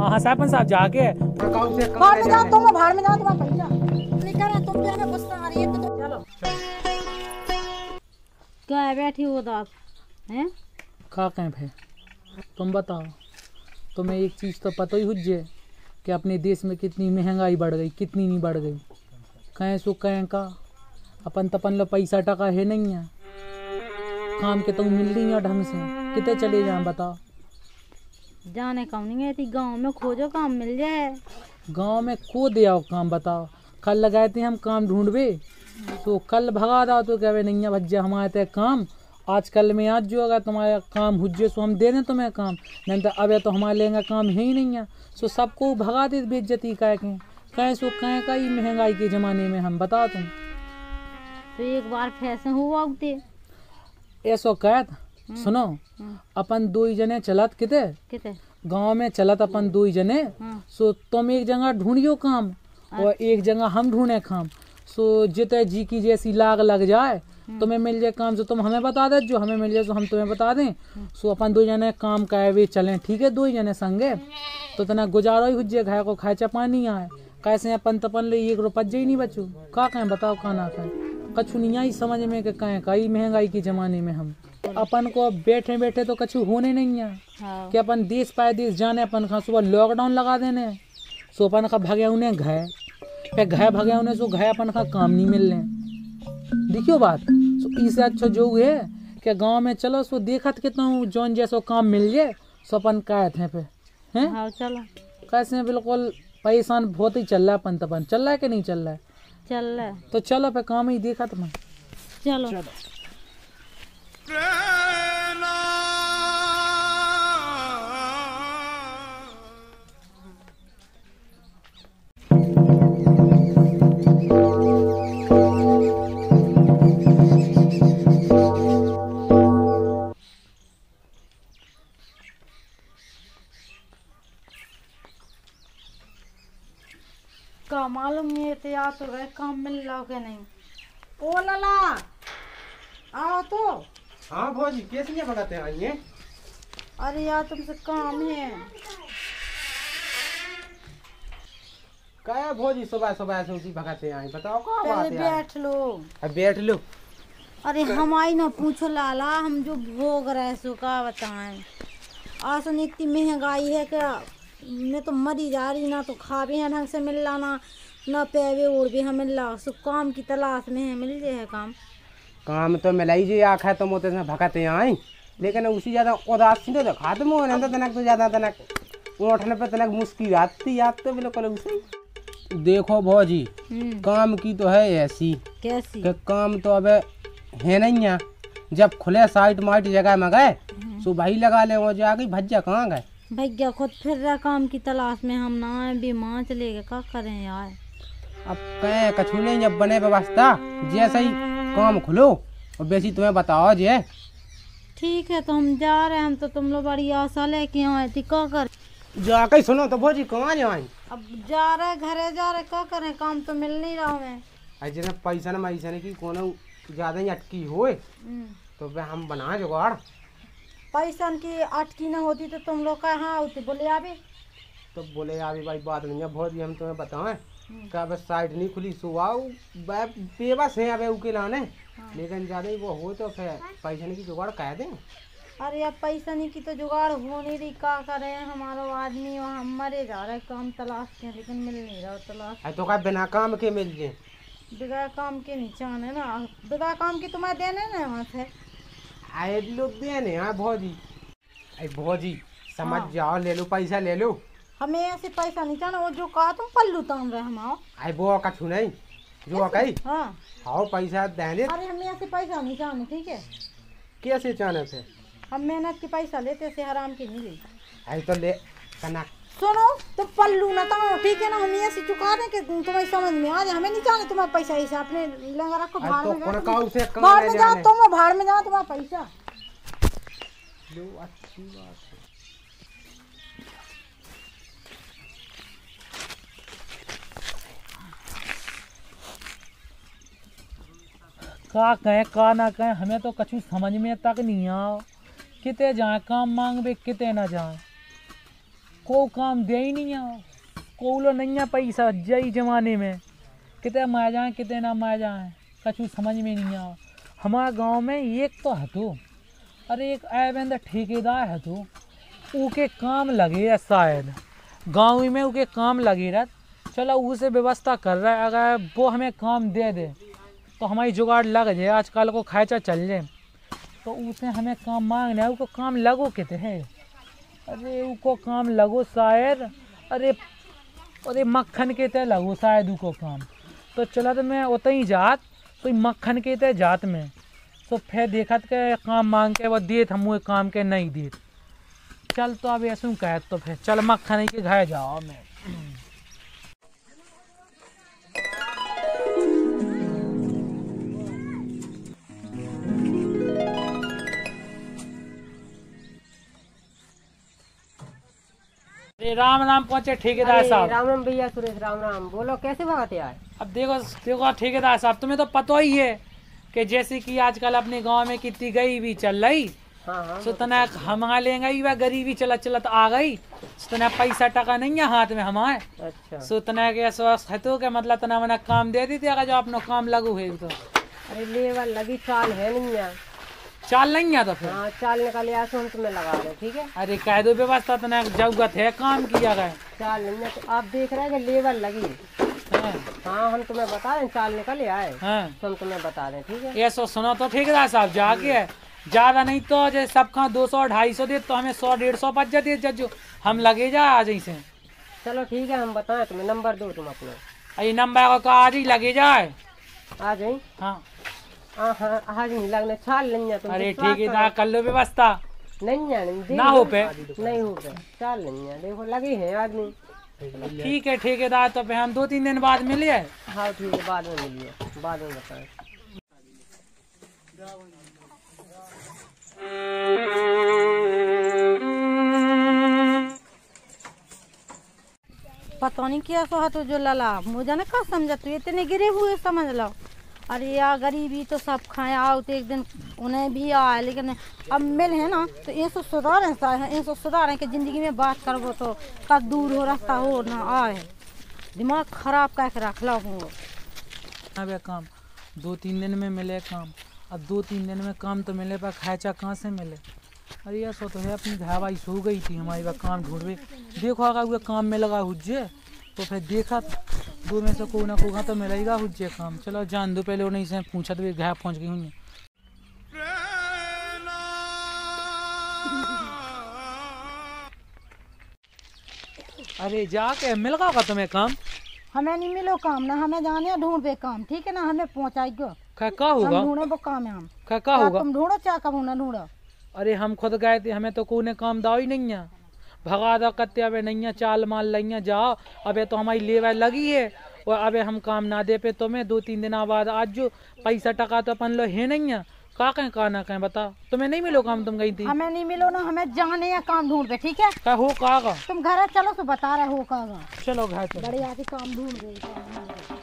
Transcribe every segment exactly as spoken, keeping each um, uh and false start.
हाँ हाँ सरपंच साहब जाके भाड़ में जाओ तुम, भाड़ में जाओ तुम्हारा पैसा निकल रहा, तुम क्या गुस्सा आ रही है तो चलो। क्या है बैठी हो तो आप हैं? का कैंप है तुम बताओ। तुम्हें एक चीज़ तो पता ही हुज्जे कि अपने देश में कितनी महंगाई बढ़ गई, कितनी नहीं बढ़ गई। कहें सो कहें का अपन तपन लो पैसा टका है नहीं है, काम के तो मिल रही है ढंग से, कितने चले जाए बताओ। जाने कम नहीं है, गांव में खोजो काम मिल जाए। गांव में को दे आओ काम बताओ। कल लगाए थे हम काम ढूंढवे तो कल भगा दो तो कहे नहीं है भज्जा हमारे ते काम आजकल में आज जो अगर तुम्हारा काम हुज्जे सो हम दे दें तुम्हें काम, नहीं तो अब तो हमारे लेंगे काम है ही नहीं है। सो सबको भगा दे बेइज्जती कह के कहें सो कहें का ही महंगाई के ज़माने में हम बताओ तुम। तो एक बार फैसे हुआ उगते ऐसो कहत सुनो अपन दो ही जने चलत किते किते गांव में चलत अपन दो ही जने। सो तुम एक जगह ढूंढियो काम और एक जगह हम ढूंढे काम। सो जिते जी की जैसी लाग लग जाए तुम्हें मिल जाए काम, सो तुम हमें बता दे, जो हमें मिल जाए सो हम तुम्हें बता दें। सो अपन दो जने काम का वे चलें, ठीक है दो ही जने संगे तो तना गुजारो ही हुज्जे घाय को खाए चपा नहीं आए कैसे अपन तपन ले एक रुपये ही नहीं बचू का कहें बताओ का ना कहें कछु नहीं आई समझ में कि कहें कई महंगाई के ज़माने में हम अपन को बैठे बैठे तो कछु होने नहीं है। हाँ। कि अपन देश पाए देश जाने अपन खा सुबह लॉकडाउन लगा देने सो अपन का भगे उन्हें घय पे घय भगे उन्हें सो घय अपन का काम नहीं मिलने। देखियो बात सो इससे अच्छा जो है कि गांव में चलो सो देखत कितना हूँ जौन जैसो काम मिल जाए सो अपन कहते हैं पे हैं। हाँ चलो कैसे बिल्कुल परेशान बहुत ही चल रहा है अपन तपन चल रहा है कि नहीं चल रहा है? चल रहा है तो चलो पे काम ही देखा तुम चलो, चलो। का मालूम नहीं तो या तो गए काम मिल रहा हो कि नहीं। ओ लला आओ तो। हाँ भौजी कैसे भगाते आई हैं? अरे यार तुमसे काम है। क्या भौजी सुबह सुबह से उसी भगाते आई बताओ क्या बात पहले है? बैठ लो। अब बैठ लो। अरे हम आई ना पूछो लाला, हम जो भोग रहे सो का बताएं। आसन इतनी महंगाई है क्या मैं तो मरी जा रही, ना तो खा भी है ढंग से मिल रहा ना ना पैवे ओढ़ भी हमें मिल रहा। सो काम की तलाश में है, मिल जाए काम। काम तो मिला ही जी आखा तो मोते से भगाते आई लेकिन उसी ज्यादा उदासी तो दिखा तुम नहीं तो तनक तो ज्यादा तनक उठने पे तनक मुश्किल आती याद तो बिल्कुल उसे। देखो भौजी काम की तो है ऐसी कैसी कि काम तो अब है नहीं है। जब खुले साइट माइट जगह में गए सो भाई लगा ले वो जाके भज्जा कहाँ गए भैया खुद फिर रहा काम की तलाश में, हम ना आए बीमार चले गए क्या करें यार। अब कहें कछु नहीं जब बने व्यवस्था जैसे ही काम खुलो और बेसी तुम्हें बताओ जे। ठीक है तो हम जा रहे हैं, हम तो तुम लोग बड़ी आशा लेके आए थी क्या कर। जाके सुनो तो भौजी कहाँ जाए? अब जा रहे घरे जा रहे क्या करें, काम तो मिल नहीं रहा हमें। अजय पैसा न मैसा की कोनो ज्यादा ही अटकी होए तो वे हम बना जुगाड़। पैसा की अटकी न होती तो तुम लोग कहाँ होते बोले आबे। तो बोले अभी भाई बात नहीं है भौजी हम तुम्हें बताएं क्या बस साइड नहीं खुली सुबह बेबस है अबे उके लाने। हाँ। लेकिन ज्यादा ही वो हो तो फिर पैसा की जुगाड़ कह दें। अरे अब पैसा नहीं की तो जुगाड़ हो नहीं रही क्या करें, हमारा आदमी वहाँ हम मरे जा रहे काम तलाश के लेकिन मिल नहीं रहा तलाश। तो क्या बिना काम के मिल जाए? बिगैर काम के नीचान है ना, बिगैर काम की तुम्हें देने ना वहाँ से आए लोग देने। हाँ भौजी अरे भौजी समझ हाँ। जाओ ले लो पैसा ले लो। हमें ऐसे पैसा नहीं चाहना, वो जो कहा तुम पल्लू तान रहे हम आओ। आई वो कछु नहीं जो कही हाँ हाँ पैसा देने। अरे हमें ऐसे पैसा नहीं चाहने ठीक है। कैसे चाहने थे? हम मेहनत की पैसा लेते से हराम की नहीं ली। आई तो ले कना सुनो तो पल्लू ना ताओ ठीक है ना, हम ऐसे चुका दें कि तुम्हें समझ में आ जाए। हमें नहीं चाहने तुम्हारा पैसा ऐसे अपने लंगा रखो भाड़ में जाओ, भाड़ में जाओ तुम भाड़ में जाओ तुम्हारा पैसा लो। अच्छी बात है। का कहें का ना कहें हमें तो कछु समझ में तक नहीं आओ। किते जाए काम मांग बे किते ना जाए। को काम दे ही नहीं है, को लो नहीं है पैसा जई जमाने में कितने मार जाए कितने ना मार जाए कछु समझ में नहीं आ। हमारे गांव में एक तो है तो अरे एक ऐवेंद ठेकेदार है तो उके काम लगे है शायद गांव में उके काम लगे रहा, चलो उसे व्यवस्था कर रहा है। अगर वो हमें काम दे दे तो हमारी जुगाड़ लग जाए, आजकल को खर्चा चल जाए तो उसे हमें काम मांगना है। उसको काम लगो कहते हैं, अरे उसको काम लगो शायद, अरे अरे मक्खन के ते लगो शायद उसको काम। तो चला तो मैं उतना ही जात तो मक्खन के ते जात में तो फिर देखत के काम मांग के वो देत हम वो काम के नहीं देत। चल तो अब ऐसा कह तो फिर चल मक्खन के घर जाओ मैं। राम राम पहुंचे ठेकेदार साहब। राम राम भैया सुरेश, राम राम। बोलो कैसे भगाते आए? अब देखो देखो ठेकेदार साहब, तुम्हें तो पता ही है कि जैसे कि आजकल अपने गांव में कितनी गरीबी चल रही। हाँ हाँ सो तना हमारे लेंगे वह गरीबी चला चलत आ गई, सो तना पैसा टका नहीं है हाथ में हमारे। अच्छा। सो तना के स्वास्थ्य है तो के मतलब तना मना काम दे दी थी अगर जो अपना काम लगू है तो। अरे लेवल लगी चाल है नहीं है। चाल नहीं है तो फिर हाँ चाल निकाले आए तो हम तुम्हें लगा दे, ठीक है। अरे कह दो व्यवस्था तना जरूरत है काम किया गया। चाल नहीं है तो आप देख रहे हैं कि लेवल लगी। हाँ हाँ हम तुम्हें बता रहे चाल निकले आए हाँ तो हम तुम्हें बता दें, ठीक है। ये सो सुनो तो ठेकेदार साहब जाके ज्यादा नहीं तो जैसे सबका दो सौ ढाई सौ दे तो हमें सौ डेढ़ सौ बच जाती है जो हम लगे जा आज ही से। चलो ठीक है हम बताएं तुम्हें, नंबर दो तुम अपना। ये नंबर का आज ही लगे जाए। आ जाए। हाँ हाँ हाँ आज नहीं लगने चाल नहीं है तुम। अरे ठेकेदार कर लो व्यवस्था। नहीं है नहीं ना हो पे नहीं हो पे चाल नहीं है, देखो लगे हैं आदमी। ठीक है ठेकेदार, तो फिर हम दो तीन दिन बाद मिले। हाँ ठीक है बाद में मिलिए, बाद में बताएं। पता नहीं क्या सो तो जो लला मुझे ना क्या समझा तू इतने गिरे हुए समझ लो। अरे यार गरीबी तो सब खाए आओ तो एक दिन उन्हें भी आए, लेकिन अब मिल है ना तो ये सब सुधार है, ये सब सुधार है कि जिंदगी में बात करबो तो कब दूर हो रास्ता हो ना आए, दिमाग खराब करके रख लो। अब काम दो तीन दिन में मिले काम, अब दो तीन दिन में काम तो मिले पर खर्चा कहाँ से मिले। अरे यार सो तो है अपनी धावाई सो गई थी हमारी वह काम ढूंढवे, देखो अगर वह काम में लगा हुज्जे तो फिर देखा दो में से कोई ना कोई तो मिलेगा हुज्जे काम। चलो जान दो पहले उन्हीं से पूछा तो वे घर पहुँच गई हूँ। अरे जाके मिल गया तुम्हें काम? हमें नहीं मिलो काम ना, हमें जाने ढूंढ पे काम, ठीक है ना, हमें पहुँचाएगा। क्या क्या होगा? हम ढूंढे वो काम है हम। क्या क्या होगा? तुम ढूंढो चाहे कब ना ढूंढो। अरे हम खुद गए थे, हमें तो कोई ने काम दाव ही नहीं है। भगा दो कत्ते अबे नहीं है, चाल माल नहीं जाओ अबे तो हमारी लेवर लगी है और अबे हम काम ना दे पे तुम्हें दो तीन दिन बाद आज जो पैसा टका तो अपन लो है नहीं है। का कहें का ना कहें बताओ, तुम्हें नहीं मिलो काम? तुम गई थी। हमें नहीं मिलो ना, हमें जाने या काम ढूंढ पे, ठीक है। क्या हो कागा? तुम घर चलो तो बता रहे हो कागा। चलो घर चलो। बड़े आके काम ढूंढ रहे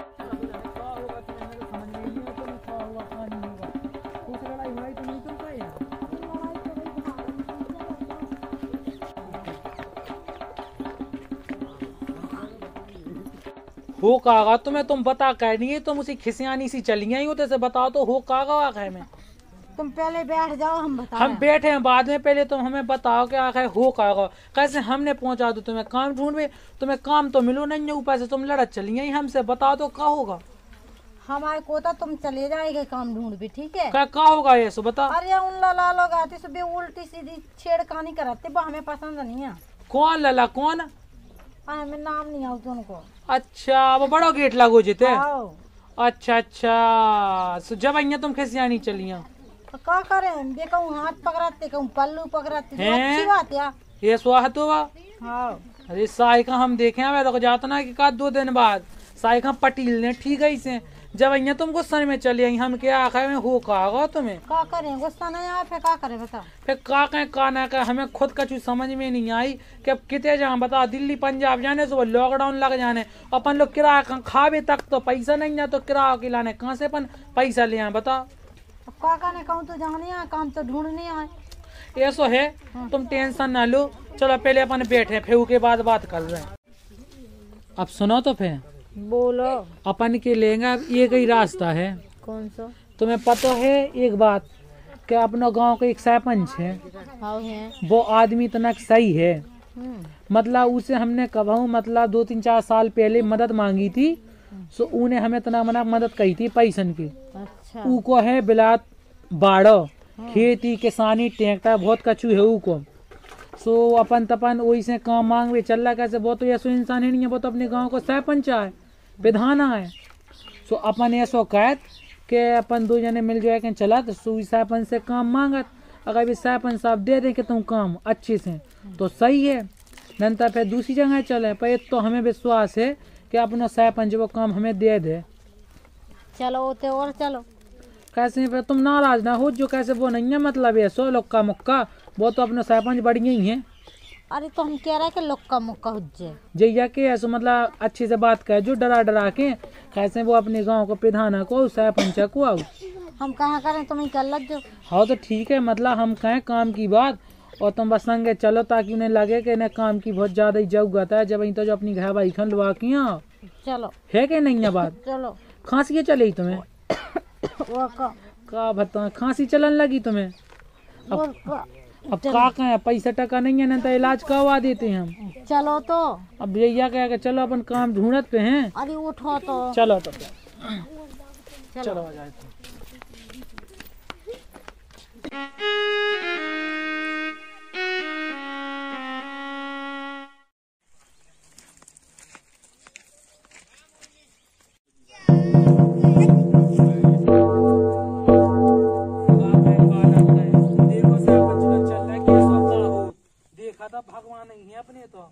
हो कागा तुम्हें, तुम बता कह नहीं है तुम उसी खिसियानी सी चली आई हो तो बताओ तो हो कागा आखिर में। तुम पहले बैठ जाओ हम बता हम बैठे हैं बाद में, पहले तुम हमें बताओ कि आखिर हो कागा कैसे हमने पहुंचा दो तुम्हें काम ढूंढवे, तुम्हें काम तो मिलो नहीं है, ऊपर से तुम लड़त चली आई हमसे, बताओ तो क्या होगा? हमारे को तो तुम चले जाएगा काम ढूंढ भी, ठीक है। क्या क्या होगा ये सो बता। अरे उन लाला लोग आते सुबह उल्टी सीधी छेड़खानी कराते, वो हमें पसंद नहीं है। कौन लला कौन? हमें नाम नहीं आता उनको। अच्छा वो बड़ा गेट लागो जीते। आओ। अच्छा अच्छा सो जब अइया तुम खिसियानी चलिया तो क्या करें, देखो हाथ पकड़ाते कहूँ पल्लू पकड़ाते, जो हैं? अच्छी बात है। ये स्वाहत हुआ। हाँ अरे साई का हम देखे हैं तो जाता ना कि का दो दिन बाद साई का पटील ने ठीक है इसे जब अइया तुम गुस्सा में चली आई हम क्या आखिर में हो कहा तुम्हें। क्या करें, गुस्सा नहीं आया फिर क्या करें बता। फिर का कहें का ना कहें, हमें खुद का चीज समझ में नहीं आई कि अब कितने जहाँ बता दिल्ली पंजाब जाने से वो लॉकडाउन लग जाने अपन लोग किराया खावे तक तो पैसा नहीं है, तो किराया खिलाने कहाँ से अपन पैसा ले आए बता। अब क्या करने कहूँ तो जाने आए काम तो ढूंढने आए। ऐसो है, तुम टेंशन ना लो, चलो पहले अपन बैठे फिर उसके बाद बात कर रहे हैं। अब सुनो तो फिर बोलो। अपन के लेंगे अब एक ही रास्ता है। कौन सा? तुम्हें पता है एक बात कि अपना गांव का एक सरपंच है, हाँ है। वो आदमी इतना सही है, हम्म, मतलब उसे हमने कभाऊ मतलब दो तीन चार साल पहले मदद मांगी थी, सो उन्हें हमें इतना मना मदद कही थी पैसन की। अच्छा। ऊको है बिलात बाड़ो, खेती किसानी ट्रैक्टर बहुत कछु है ऊको। सो अपन तपन वही से काम मांग वे चल रहा कैसे, वो तो ऐसो इंसान ही नहीं है, वो तो अपने गांव को सरपंच है, विधाना है। सो अपन ऐसो कहत के अपन दो जने मिल जाए के चला तो सो सरपंच से काम मांगत, अगर भी सरपंच साहब दे दे के तुम काम अच्छे से तो सही है, नंतर फिर दूसरी जगह चले। पर तो हमें विश्वास है कि अपना सरपंच वो काम हमें दे दे। चलो होते और चलो। कैसे फिर तुम नाराज ना हो, जो कैसे वो नहीं है मतलब है सो लोग मुक्का, वो तो अपना सरपंच बढ़िया ही है। अरे तो हम कह रहे हैं कि लुक्का मुक्का हो जाए। जैया के ऐसो मतलब अच्छे से बात करे, जो डरा डरा के कैसे वो अपने गांव को प्रधान को सरपंच को आओ। हम कहाँ करें, तुम ही कर लग जो। हाँ तो ठीक है, मतलब हम कहें काम की बात और तुम बस संगे चलो, ताकि उन्हें लगे कि इन्हें काम की बहुत ज्यादा ही जरूरत है, जब तो जो अपनी घर भाई खन लुआ की चलो है कि नहीं है बात। चलो। खांसी ये चले तुम्हें? वो का, का बता खांसी चलन लगी तुम्हें? वो अब का, अब का कहें, पैसा टका नहीं है ना तो इलाज करवा देते हैं हम। चलो तो। अब भैया कह के चलो अपन काम ढूंढत पे हैं। अरे उठो तो। चलो तो चलो, चलो आ जाए। देखा था भगवान नहीं है अपने तो।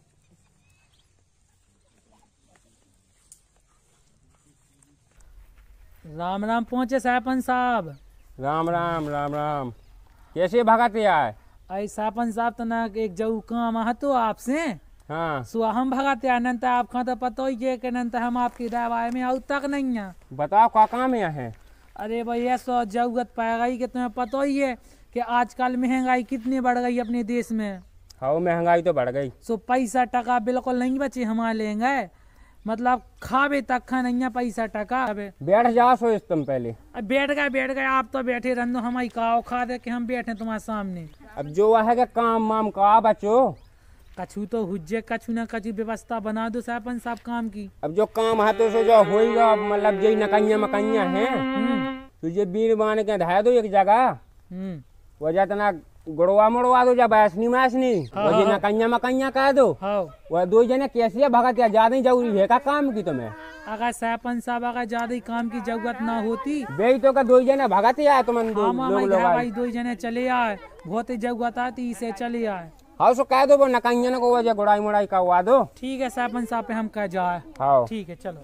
राम राम पहुंचे सरपंच साहब। राम राम राम राम। कैसे भगत आए? आई सरपंच साहब तो ना एक जऊ काम हतो आपसे, हाँ सो हम भगत अनंत आपका तो पता ही है कि अनंत हम आपकी दवाई में आउ तक नहीं है। बताओ क्या काम है है? अरे भैया सो जरूरत पड़ गई कि तुम्हें पता ही है कि आजकल महंगाई कितनी बढ़ गई अपने देश में। हाँ महंगाई तो बढ़ गई। सो पैसा टका बिल्कुल नहीं बचे हमारे लेंगे, मतलब खावे तक खा नहीं है पैसा टका। बैठ जाओ सो इस तुम पहले। अब बैठ गए बैठ गए आप तो बैठे रहो, हमारी काओ खा दे कि हम बैठे तुम्हारे सामने। अब जो है कि काम वाम का बचो, कछु तो हुज्जे कछु ना कछु व्यवस्था बना दो सरपंच साहब काम की। अब जो काम है तो सो जो होएगा, मतलब जो नकैया मकैया है हम्म तुझे बीर बांध के धा दो एक जगह, हम्म वजह तना गुड़वा मुड़वा दो, जब ऐसनी मैसनी वजह नकैया मकैया कह दो। हाँ वह दो जने कैसे भगत या ज्यादा ही जरूरी है का काम की तुम्हें? अगर सरपंच साहब अगर ज्यादा ही काम की जरूरत ना होती बे तो का दो जने भगत आए तुम हम हमारे घर भाई दो जने चले आए, बहुत ही जरूरत आती इसे चले आए। हाँ सो कह दो वो नकैया को वजह गुड़ाई मुड़ाई करवा दो। ठीक है सरपंच साहब पे हम कह जाए। हाँ ठीक है चलो।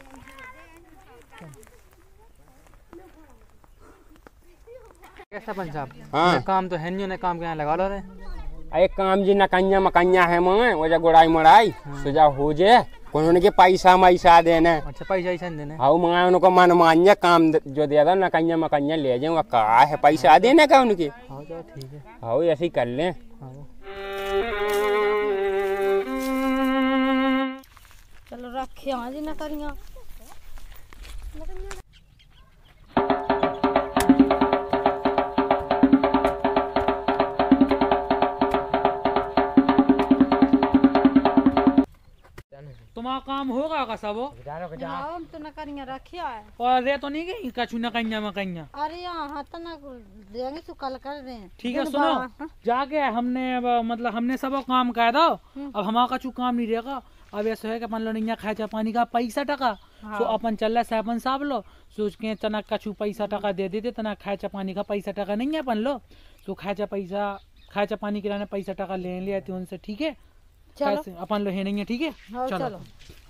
सरपंच साहब हाँ काम तो है नहीं, ने काम के यहाँ लगा लो रे। एक काम जी नकैया मकैया है मैं वजह गुड़ाई मुड़ाई सुझा हो जाए, उन्होंने के पैसा मैसा देने। अच्छा पैसा ऐसा देने? हाँ मैं उनको मन मान्य काम जो दे दो नकैया मकैया ले जाऊंगा, कहा है पैसा देने का उनके। हाँ चलो ठीक है। हाँ ऐसे ही कर ले। चलो रखे हाँ जी ना करिया। तुम्हारा काम होगा का सब? हम तो ना करिया रखे है। और रे तो नहीं गई कछु न कन्या मकन्या? अरे यहाँ तो ना देंगे तो कल कर रहे हैं। ठीक है सुनो, जाके हमने अब मतलब हमने सब काम कर दो, अब हमारा कछु काम नहीं रहेगा। अब ऐसा है कि अपन लो नहीं खर्चा पानी का पैसा टका, तो अपन चल रहा सरपंच साहब लो सोच के तना कछु पैसा टका दे देते, तना खर्चा पानी का पैसा टका नहीं है अपन लो, तो खर्चा पैसा खर्चा पानी के लाने पैसा टका ले लिया उनसे। ठीक है चलो अपन लो है नहीं है। ठीक है हाँ, चलो, चलो।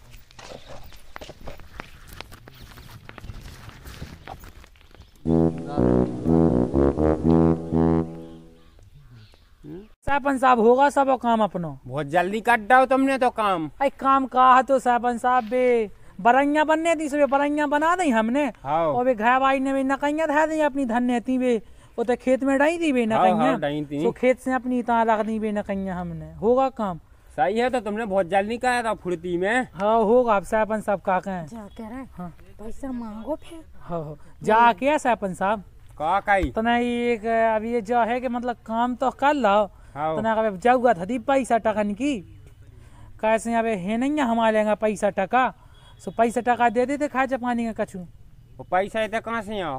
सरपंच साहब होगा सब काम अपनो? बहुत जल्दी कर दो तुमने तो काम। अरे काम कहा तो सरपंच साहब बे बरैया बनने थी, सब बरैया बना दी हमने। हाँ और वे घर भाई ने भी नकैया धा दी अपनी धन्य थी वे, उते खेत में डाई दी बे न हाँ, हाँ, डाई कहीं थी। तो खेत से अपनी ता रख दी बे न कहीं हमने होगा काम। सही है, तो तुमने बहुत जल्दी कहा था फुर्ती में। हाँ होगा। अब सरपंच साहब का कहें। जा कह रहे हाँ पैसा मांगो फिर। हाँ हाँ जा के सरपंच साहब का कही तो नहीं एक अब ये जो है कि मतलब काम तो कर लो हाँ तो ना अब जाऊगा था पैसा टकन की कैसे अब है नहीं हमारे यहाँ पैसा टका सो पैसा टका दे देते खाए पानी का कछू। वो पैसा इतना कहाँ से आओ?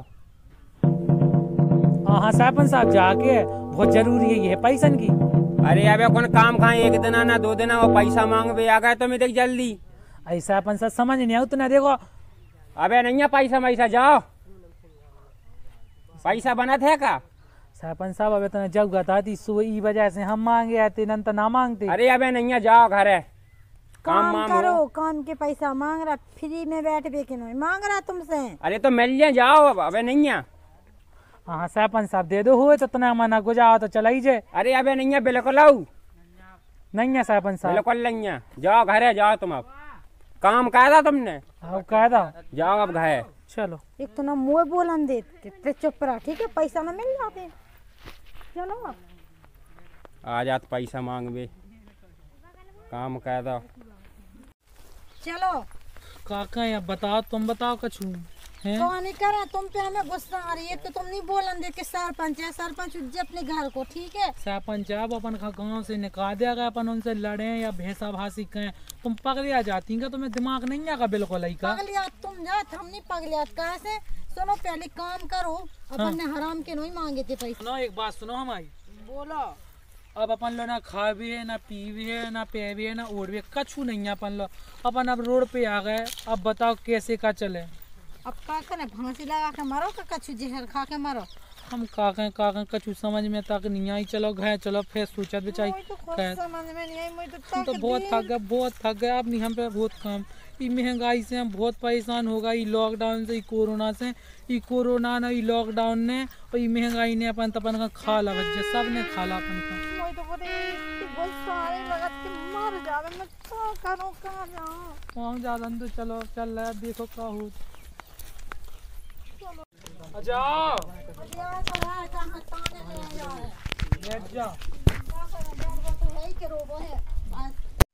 हाँ हाँ सरपंच साहब जाके बहुत जरूरी है ये पैसन की। अरे अबे कौन काम खाए एक दिन ना दो दिन वो पैसा मांग बे आ गए तो मैं देख जल्दी। ऐसा सरपंच साहब समझ नहीं आऊ तो ना देखो। अबे नहीं है पैसा वैसा जाओ, पैसा बना थे का? सरपंच साहब अब तो जाऊगा था सो ई वजह से हम मांगे आते न तो ना मांगते। अरे अबे नहीं है जाओ घर है काम काम माम करो, हो। काम के पैसा मांग रहा, फ्री में बैठ बे के नहीं मांग रहा तुमसे। अरे तो मिल जाए जाओ अब अबे नहीं है। हाँ सरपंच साहब दे दो हुए तो तना मना गुजाओ तो चला ही जाए। अरे अबे नहीं है बिल्कुल आओ, नहीं है सरपंच साहब। बिल्कुल नहीं है जाओ घर है जाओ तुम अब काम कहा था तुमने हाँ कह दो जाओ अब घर। चलो एक तो ना मुँह बोलन देते ते चुप रहा, ठीक है पैसा ना मिल जाते। चलो अब आ जात पैसा मांग बे काम कह दो। चलो। काका या बताओ तुम बताओ कछू हैं। तो नहीं करा तुम पे हमें गुस्सा आ रही है तो तुम नहीं बोलन दे के सरपंच है, सरपंच उज्जे अपने घर को, ठीक है। सरपंच अब अपन गाँव से निकाल दिया गया अपन उनसे लड़े या भैंसा भाषी कहें तुम पगलिया जाती का तुम्हें दिमाग नहीं आगा बिल्कुल ही का। पगलियात तुम जात हम नहीं पगलियात कहाँ से। सुनो पहले काम करो, अपन ने हराम के नहीं मांगे थे पैसे। सुनो एक बात सुनो हमारी। बोलो। अब अपन लो ना खा भी है ना पी भी है ना पे भी है ना ओढ़ भी है कछू नहीं है अपन लो। अपन अब रोड पे आ गए अब बताओ कैसे का चले। अब का करे फांसी लगा के मरो का कछु जहर खा के मरो। हम काके काके कछू समझ में तक नहीं आई। चलो घर चलो फिर सोचा बेचाई मुझे तो खुद समझ में नहीं आई, मुझे तो हम तो तक बहुत दिन- थक गए बहुत थक गए अब नहीं हम पे बहुत काम। ये महंगाई से हम बहुत परेशान हो गए। लॉकडाउन से कोरोना से ये कोरोना ने ये लॉकडाउन ने और ये महंगाई ने अपन तपन का खा ला बच्चे सब ने खा ला अपन का। मुझे तो बड़े बहुत सारे लगत के मर जावे मैं तो करूं कहां जाऊं। वहाँ ज्यादा तो चलो चल रहा है देखो क्या हो। जाओ अरे तो है कहां ताने ले जाए। बैठ जाओ। का करे बैठ तो है ही के रोबो है बस।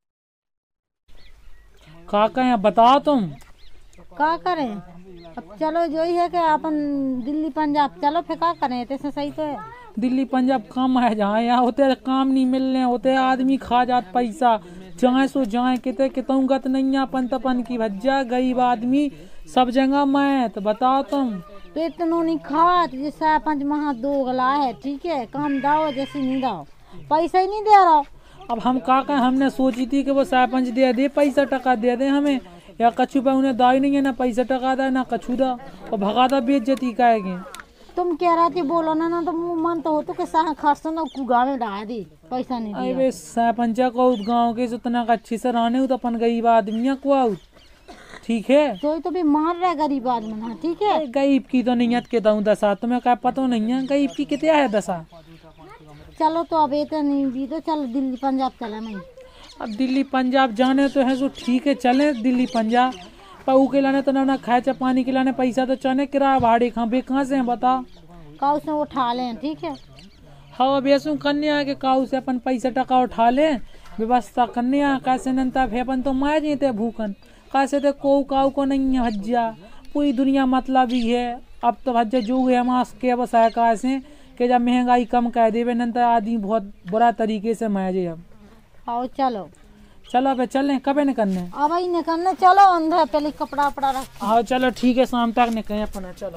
काका यहाँ बताओ तुम का करें अब चलो जो ही है कि अपन दिल्ली पंजाब चलो फिर का करें तैसे सही तो है। दिल्ली पंजाब काम है जहाँ यहाँ होते काम नहीं मिलने होते आदमी खा जात पैसा जाए सो जाए किते कितों गत नहीं है अपन तपन की भज्जा गरीब आदमी सब जगह मैं तो बताओ तुम। तो इतनो नहीं खा ये सरपंच महा दो गला है, ठीक है काम दाओ जैसे नहीं दाओ पैसा ही नहीं दे रहा। अब हम काका हमने सोची थी कि वो सरपंच दे दे पैसा टका दे दे हमें या कछू पे उन्हें दाई नहीं है ना पैसा टका दा ना कछू दा और भगाता बेइज्जती कहेंगे। तुम कह रहा थी बोलो ना ना तो मुंह मन तो हो तो के साथ खास ना कुगा में डाल दी पैसा नहीं अरे दिया। वे सरपंच को गाँव के जितना अच्छी से रहने हो तो अपन गरीब आदमी को आउ ठीक है। तो तो भी मार रहा है गरीब आदमी ना, ठीक है। गरीब की तो नीयत के दाऊं दशा तुम्हें क्या पता नहीं है गरीब की कितना है दशा। चलो तो अब इतना नहीं भी तो चलो दिल्ली पंजाब चला नहीं। अब दिल्ली पंजाब जाने तो है सो ठीक है चले दिल्ली पंजाब पर ऊ के लाने तो ना खाए चा पानी के लाने पैसा तो चने किराया भाड़े कहाँ बे कहाँ से हैं बताओ। काउ से उठा लें, ठीक है। हाँ बेसू कन्या के काऊ से अपन पैसा टका उठा ले व्यवस्था कन्या कैसे नंता भेपन तो मार जीते भूखन कैसे तो को काऊ को नहीं है भज्जा पूरी दुनिया मतलब ही है। अब तो भज्जा जो है मास के बस है कैसे कि जब महंगाई कम कर देवे नंतर आदमी बहुत बुरा तरीके से मारे। अब आओ चलो चलो अब चलें कबे न करने अब ही निकलने चलो अंदर पहले कपड़ा वपड़ा रख। हाँ चलो ठीक है शाम तक निकले अपना चलो।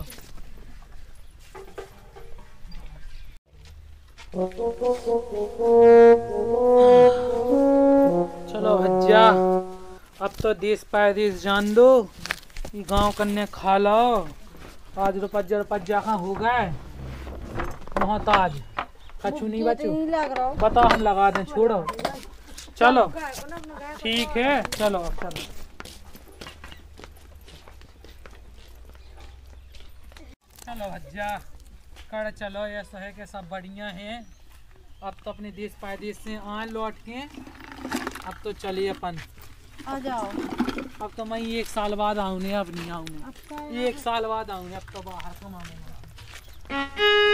चलो भज्जा अब तो देश परदेश जान दो ये गांव कन्ने खा लो आज रुपया रुपया कहाँ हो गए मोहताज कछु नहीं बचो नहीं लग रहा हो। बताओ हम लगा दें छोड़ो चलो ठीक है चलो अब चलो। चलो भज्जा कर चलो ऐसा है कि सब बढ़िया है। अब तो अपने देश परदेश से आ लौट के अब तो चलिए अपन आ जाओ। अब तो मैं एक साल बाद आऊँ अब नहीं आऊँ अब क्या एक साल बाद आऊँ अब तो बाहर कमाने।